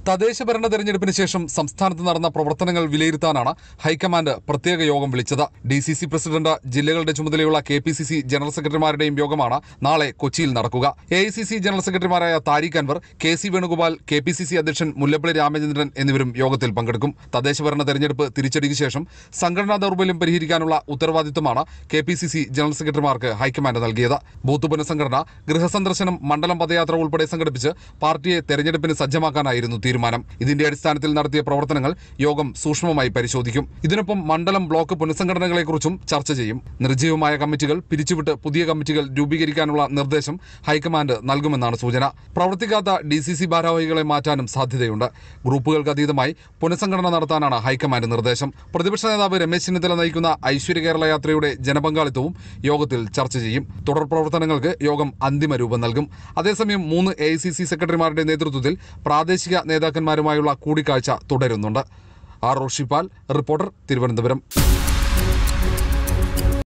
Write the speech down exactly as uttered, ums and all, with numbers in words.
തദ്ദേശഭരണ തെരഞ്ഞെടുപ്പിന് ശേഷം സംസ്ഥാനത്ത് നടന്ന പ്രവർത്തനങ്ങൾ വിലയിരുത്താനാണ് ഹൈക്കമാൻഡ് പ്രത്യേക യോഗം വിളിച്ചത്. ഡി സി സി പ്രസിഡന്റ്, ജില്ലകളുടെ ചുമതലയുള്ള K P C C general സെക്രട്ടറിമാരുടെയും യോഗമാണ് നാളെ കൊച്ചിയിൽ നടക്കുക. A I C C general സെക്രട്ടറിമാരായ Tariq Anwar, K C Venugopal, K P C C അധ്യക്ഷൻ മുല്ലപ്പള്ളി രാമചന്ദ്രൻ എന്നിവരും യോഗത്തിൽ പങ്കെടുക്കും. തദ്ദേശഭരണ തെരഞ്ഞെടുപ്പ് തിരിച്ചടിക്ക് ശേഷം സംഘടനാ ദൗർബല്യം പരിഹരിക്കാനുള്ള ഉത്തരവാദിത്തമാണ് K P C C general സെക്രട്ടറിമാർക്ക് ഹൈക്കമാൻഡ് നൽകിയത്. ബൂത്ത് പുനഃസംഘടന, ഗൃഹസന്ദർശനം, മണ്ഡലം പദയാത്ര ഉൾപ്പെടെ സംഘടിപ്പിച്ച് പാർട്ടിയെ തെരഞ്ഞെടുപ്പിന് സജ്ജമാക്കാനായിരുന്നു തീരുമാനം. ഇതിന്റെ അടിസ്ഥാനത്തിൽ നടത്തിയ പ്രവർത്തനങ്ങൾ യോഗം സൂക്ഷ്മമായി പരിശോധിക്കും. ഇതിനൊപ്പം മണ്ഡലം, ബ്ലോക്ക് പുനഃസംഘടനകളെക്കുറിച്ചും ചർച്ച ചെയ്യും. നിർജ്ജീവമായ കമ്മിറ്റികൾ പിരിച്ചുവിട്ട് പുതിയ കമ്മിറ്റികൾ രൂപീകരിക്കാനുള്ള നിർദ്ദേശം ഹൈക്കമാൻഡ് നൽകുമെന്നാണ് സൂചന. പ്രവർത്തിക്കാത്ത ഡി സി സി ഭാരവാഹികളെ മാറ്റാനും സാധ്യതയുണ്ട്. ഗ്രൂപ്പുകൾക്ക് അതീതമായി പുനഃസംഘടന നടത്താനാണ് ഹൈക്കമാൻഡ് നിർദ്ദേശം. പ്രതിപക്ഷ നേതാവ് രമേശ് ചെന്നിത്തല നയിക്കുന്ന ഐശ്വര്യ കേരള യാത്രയുടെ ജനപങ്കാളിത്തവും യോഗത്തിൽ ചർച്ച ചെയ്യും. തുടർ പ്രവർത്തനങ്ങൾക്ക് യോഗം അന്തിമ രൂപം നൽകും. അതേസമയം മൂന്ന് എ ഐ സി സി സെക്രട്ടറിമാരുടെ നേതൃത്വത്തിൽ പ്രാദേശിക നേതാക്കന്മാരുമായുള്ള കൂടിക്കാഴ്ച തുടരുന്നുണ്ട്. R Roshipal, reporter, Thiruvananthapuram.